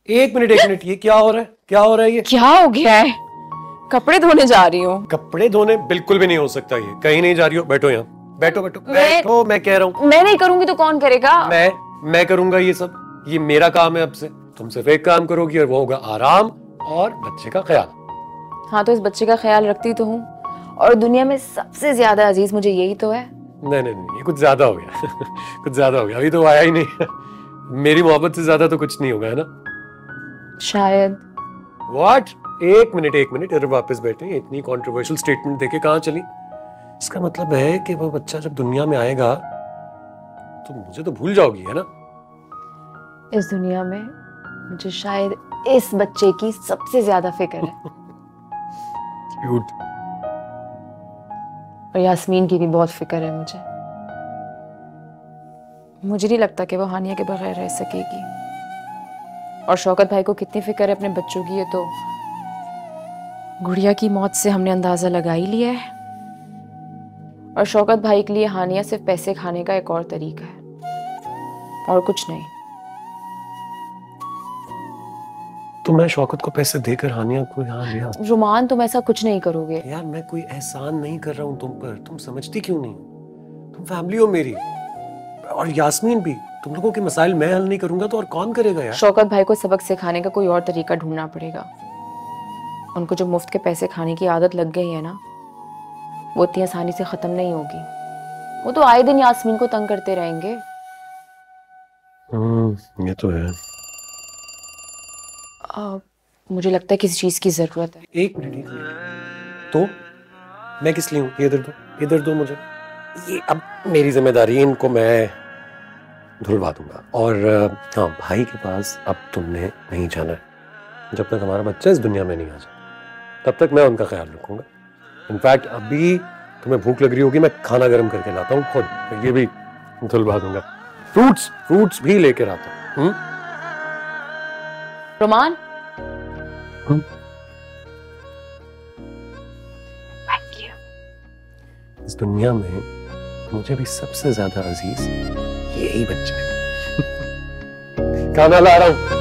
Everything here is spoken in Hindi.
एक मिनट, ये क्या हो रहा है? क्या हो रहा है ये? क्या हो गया है? कपड़े धोने जा रही हूँ। कपड़े धोने बिल्कुल भी नहीं हो सकता, ये कहीं नहीं जा रही हो। बैठो यहाँ, बैठो बैठो बैठो, मैं कह रहा हूँ। मैं नहीं करूंगी तो कौन करेगा? मैं करूंगा ये सब। ये मेरा काम है अब से। तुम सिर्फ एक काम करोगी और वो होगा आराम और बच्चे का ख्याल। हाँ तो इस बच्चे का ख्याल रखती तो हूँ, और दुनिया में सबसे ज्यादा अजीज मुझे यही तो है। नहीं, ये कुछ ज्यादा हो गया। कुछ ज्यादा हो गया, अभी तो आया ही नहीं। मेरी मोहब्बत से ज्यादा तो कुछ नहीं होगा, है ना? शायद। व्हाट? एक मिनट, इधर वापस बैठे। इतनी कंट्रोवर्शियल स्टेटमेंट देके कहाँ चली? इसका मतलब है कि वो बच्चा जब दुनिया में आएगा तो मुझे तो भूल जाओगी, है ना? इस दुनिया में मुझे शायद इस बच्चे की सबसे ज्यादा फिक्र है। क्यूट। और यास्मीन की भी बहुत फिक्र है मुझे। मुझे नहीं लगता कि वो हानिया के बगैर रह सकेगी। और शौकत भाई को कितनी फिक्र है अपने बच्चों की, ये तो गुड़िया की मौत से हमने अंदाजा लगा ही लिया है। और शौकत भाई के लिए हानिया सिर्फ पैसे खाने का एक और तरीका है, और कुछ नहीं। तो मैं शौकत को पैसे देकर हानिया को यहाँ लिया? रुमान, तुम ऐसा कुछ नहीं करोगे। यार मैं कोई एहसान नहीं कर रहा हूँ तुम पर, तुम समझती क्यों नहीं? तुम फैमिली हो मेरी, और यास्मीन भी। तुम लोगों के मसाइल मैं हल नहीं करूंगा तो और कौन करेगा यार? शौकत भाई को सबक सिखाने का कोई और तरीका ढूंढना पड़ेगा। उनको जो मुफ्त के पैसे खाने की आदत लग गई है ना, वो इतनी आसानी से खत्म नहीं होगी। वो तो आए दिन यास्मीन को तंग करते रहेंगे। ये तो है। मुझे लगता है किसी चीज की जरूरत है। एक मिनट। तो मैं किस लिए हूँ? इधर दो मुझे। ये अब मेरी जिम्मेदारी है, इनको मैं धुलवा दूंगा। और हाँ, भाई के पास अब तुमने नहीं जाना है। जब तक हमारा बच्चा इस दुनिया में नहीं आ जाए तब तक मैं उनका ख्याल रखूंगा। इनफैक्ट अभी तुम्हें भूख लग रही होगी, मैं खाना गर्म करके लाता हूँ खुद। ये भी धुलवा दूंगा। फ्रूट्स भी लेकर आता हूँ। रोमान, इस दुनिया में मुझे भी सबसे ज्यादा अजीज यही बच्चा है। खाना ला रहा हूं।